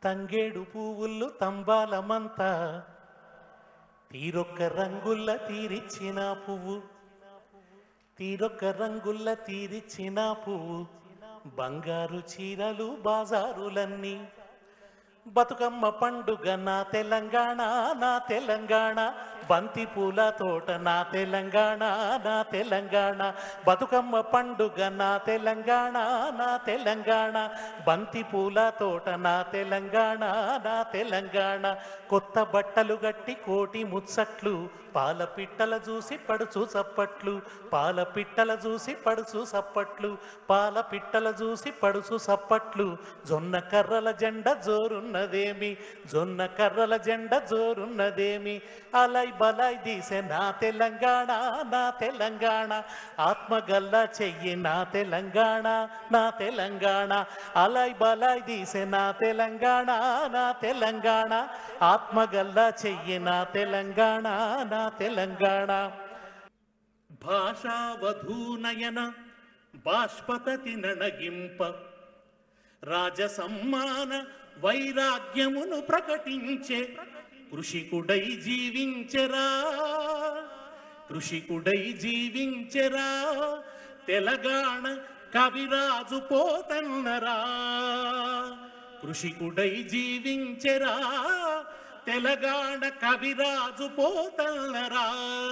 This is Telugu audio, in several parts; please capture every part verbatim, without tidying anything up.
తంగేడు పువ్వులు తంబాలమంతా తీరొక్క రంగుల్ల తీరిచ్చిన పువ్వు తీరొక్క రంగుల్ల తీరిచ్చిన పువ్వు బంగారు చీరలు బాజారులన్నీ బతుకమ్మ పండుగ నా తెలంగాణ నా తెలంగాణ బంతి పూల తోట నా తెలంగాణ నా తెలంగాణ బతుకమ్మ పండుగ నా తెలంగాణ నా తెలంగాణ బంతి పూల తోట నా తెలంగాణ నా తెలంగాణ కొత్త బట్టలు గట్టి కోటి ముచ్చట్లు పాల పిట్టల చూసి పడుచు సప్పట్లు పాల పిట్టల చూసి పడుచు సప్పట్లు పాల పిట్టల చూసి పడుచు సప్పట్లు జొన్న కర్రల జెండ జోరున్నదేమి జొన్న కర్రల జెండ జోరున్నదేమి అలై బలై దీసే నా తెలంగాణ నా తెలంగాణ ఆత్మగల్ల చెయ్యి నా తెలంగాణ నా తెలంగాణ అలై బలై దీసే నా తెలంగాణ నా తెలంగాణ ఆత్మగల్ల చెయ్యి నా తెలంగాణ నా తెలంగాణ భాషావధూనయన బాష్పతతి నణగింప రాజసమ్మాన వైరాగ్యమును ప్రకటించే కృషికుడై జీవించెరా కృషికుడై జీవించెరా తెలంగాణ కవిరాజు పోతన్నరా కృషికుడై జీవించెరా తెలంగాణ కవిరాజు పోతన్నరా.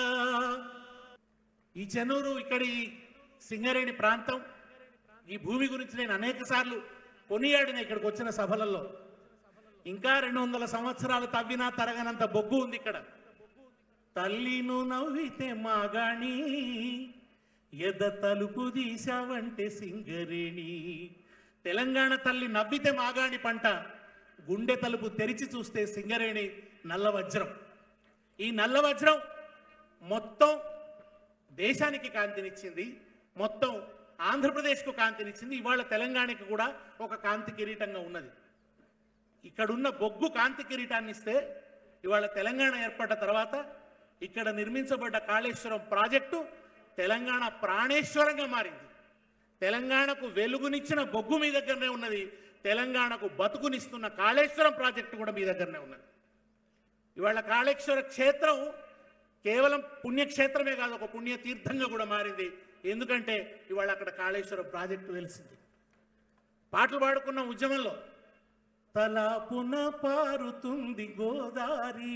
ఈ చెన్నూరు ఇక్కడి సింగరేణి ప్రాంతం ఈ భూమి గురించి నేను అనేక సార్లు కొనియాడిన ఇక్కడికి వచ్చిన సభలలో. ఇంకా రెండు వందల సంవత్సరాలు తవ్వినా తరగనంత బొగ్గు ఉంది ఇక్కడ. తల్లిను నవ్వితే మాగాణి ఎద తలుపు తీసావంటే సింగరేణి. తెలంగాణ తల్లి నవ్వితే మాగాణి పంట, గుండె తలుపు తెరిచి చూస్తే సింగరేణి నల్ల వజ్రం. ఈ నల్ల వజ్రం మొత్తం దేశానికి కాంతినిచ్చింది, మొత్తం ఆంధ్రప్రదేశ్కు కాంతినిచ్చింది. ఇవాళ తెలంగాణకి కూడా ఒక కాంతి కిరీటంగా ఉన్నది. ఇక్కడున్న బొగ్గు కాంతి కిరీటాన్ని ఇస్తే ఇవాళ తెలంగాణ ఏర్పడ్డ తర్వాత ఇక్కడ నిర్మించబడ్డ కాళేశ్వరం ప్రాజెక్టు తెలంగాణ ప్రాణేశ్వరంగా మారింది. తెలంగాణకు వెలుగునిచ్చిన బొగ్గు మీ దగ్గరనే ఉన్నది, తెలంగాణకు బతుకునిస్తున్న కాళేశ్వరం ప్రాజెక్టు కూడా మీ దగ్గరనే ఉన్నది. ఇవాళ కాళేశ్వర క్షేత్రం కేవలం పుణ్యక్షేత్రమే కాదు, ఒక పుణ్యతీర్థంగా కూడా మారింది. ఎందుకంటే ఇవాళ అక్కడ కాళేశ్వరం ప్రాజెక్టు వెలిసింది. పాటలు పాడుకున్న ఉద్యమంలో తలాపున పారుతుంది గోదారి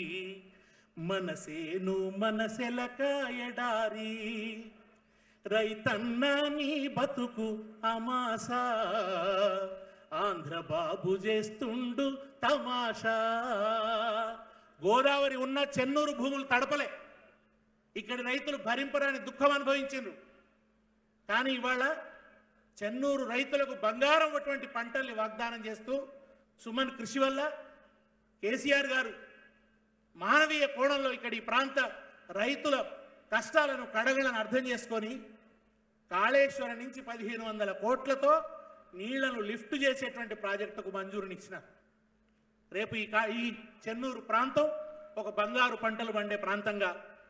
మనసేను మనసెలక ఎడారి రైతన్న నీ బతుకు అమాసా ఆంధ్ర బాబు చేస్తుండు తమాషా. గోదావరి ఉన్న చెన్నూరు భూములు తడపలే, ఇక్కడి రైతులు భరింపరాని దుఃఖం అనుభవించారు. కానీ ఇవాళ చెన్నూరు రైతులకు బంగారం అటువంటి పంటల్ని వాగ్దానం చేస్తూ సుమన్ కృషి వల్ల కేసీఆర్ గారు మానవీయ కోణంలో ఇక్కడ ఈ ప్రాంత రైతుల కష్టాలను కడగలను అర్థం చేసుకొని కాళేశ్వరం నుంచి పదిహేను వందల కోట్లతో నీళ్లను లిఫ్ట్ చేసేటువంటి ప్రాజెక్టుకు మంజూరునిచ్చినారు. రేపు ఈ ఈ చెన్నూరు ప్రాంతం ఒక బంగారు పంటలు పండే ప్రాంతంగా,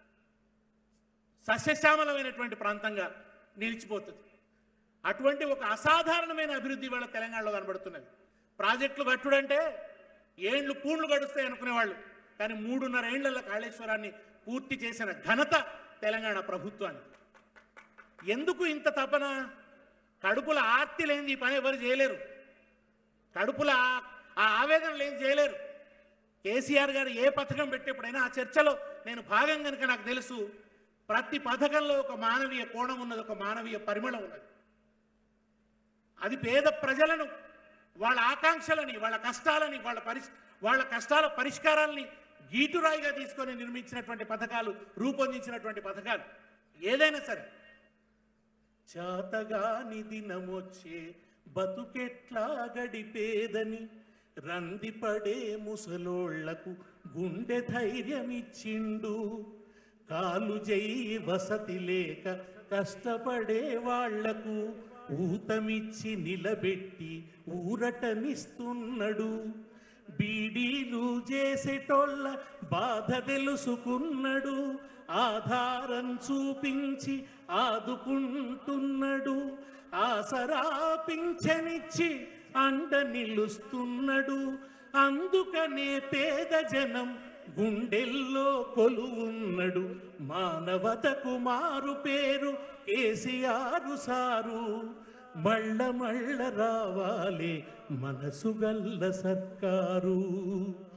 సస్యశ్యామలమైనటువంటి ప్రాంతంగా నిలిచిపోతుంది. అటువంటి ఒక అసాధారణమైన అభివృద్ధి వాళ్ళ తెలంగాణలో కనబడుతున్నది. ప్రాజెక్టులు కట్టుడంటే ఏండ్లు పూండ్లు గడుస్తాయి అనుకునేవాళ్ళు, కానీ మూడున్నర ఏండ్ల కాళేశ్వరాన్ని పూర్తి చేసిన ఘనత తెలంగాణ ప్రభుత్వానికి. ఎందుకు ఇంత తపన? కడుపుల ఆర్తి లేని ఈ పని ఎవరు చేయలేరు, కడుపుల ఆ ఆవేదన లేని చేయలేరు. కేసీఆర్ గారు ఏ పథకం పెట్టేప్పుడైనా ఆ చర్చలో నేను భాగం కనుక నాకు తెలుసు, ప్రతి పథకంలో ఒక మానవీయ కోణం ఉన్నది, ఒక మానవీయ పరిమళం ఉన్నది. అది పేద ప్రజలను, వాళ్ళ ఆకాంక్షలని, వాళ్ళ కష్టాలని, వాళ్ళ పరిష్ వాళ్ళ కష్టాల పరిష్కారాలని గీటురాయిగా తీసుకొని నిర్మించినటువంటి పథకాలు, రూపొందించినటువంటి పథకాలు ఏదైనా సరే. చాతగాని దినమొచ్చే బతుకెట్లా గడిపేదని రందిపడే ముసలోళ్లకు గుండె ధైర్యమిచ్చిండు. కాలు జయి వసతి లేక కష్టపడే వాళ్లకు ఊతమిచ్చి నిలబెట్టి ఊరటనిస్తున్నాడు. బీడీలు చేసేటోళ్ళ బాధ తెలుసుకున్నాడు, ఆధారం చూపించి ఆదుకుంటున్నాడు. ఆసరా పింఛనిచ్చి అండ నిలుస్తున్నడు. అందుకనే పేద జనం గుండెల్లో కొలువున్నడు. మానవతకు మారు పేరు కేసీఆర్ సారు. మళ్ళ మళ్ళ రావాలి మనసు గల్ల సర్కారు.